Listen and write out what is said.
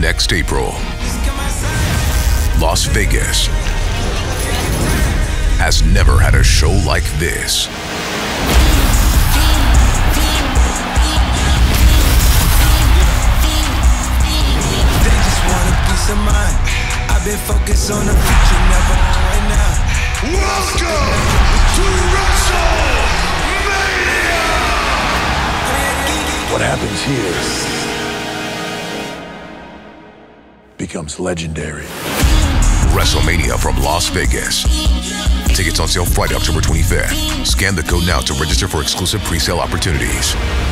next April. Las Vegas has never had a show like this. They just want a peace of mind. I've been focused on the future, never on right now. Welcome to WrestleMania! What happens here becomes legendary. WrestleMania from Las Vegas. Tickets on sale Friday, October 25th. Scan the code now to register for exclusive pre-sale opportunities.